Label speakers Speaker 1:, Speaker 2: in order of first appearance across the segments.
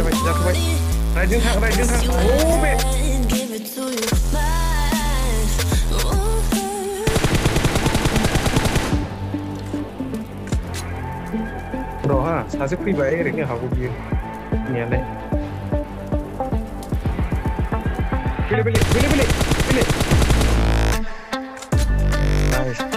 Speaker 1: Right in thang, oh mẹ. Đồ ha, sao sẽ phi vậy để cái học của nhìn đây. Bili. Nice.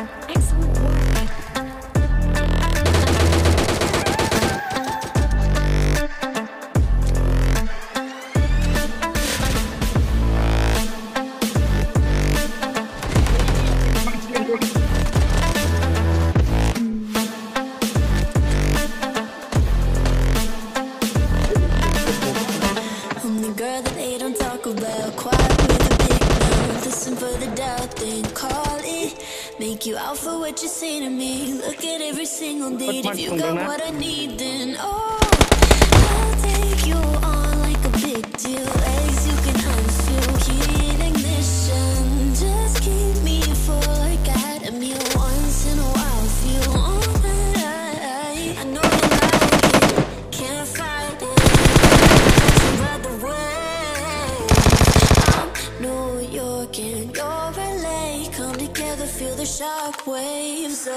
Speaker 2: Make you out for what you say to me. Look at every single date. If you got what I need, then oh, I'll take you on like a big deal. Legs you can unfuel, heat ignition. Just keep me full like at a meal. Once in a while, feel all that I know you like it. Can't fight it. I'll ride the wave. I'm New York and you're LA. Come together, feel the shock waves.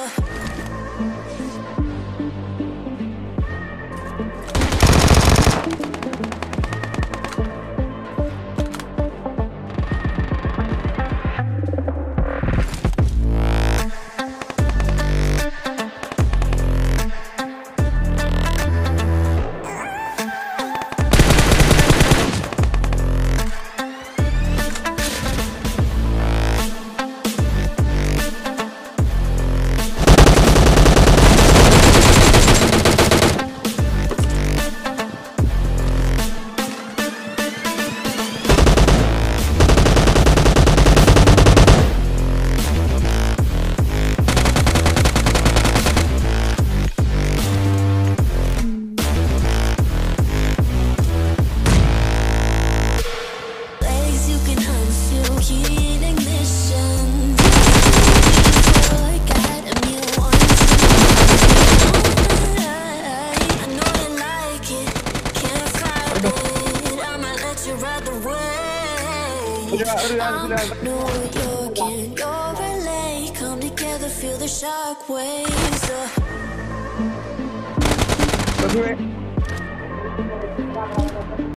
Speaker 2: New York and your LA. Come together, feel the shock waves.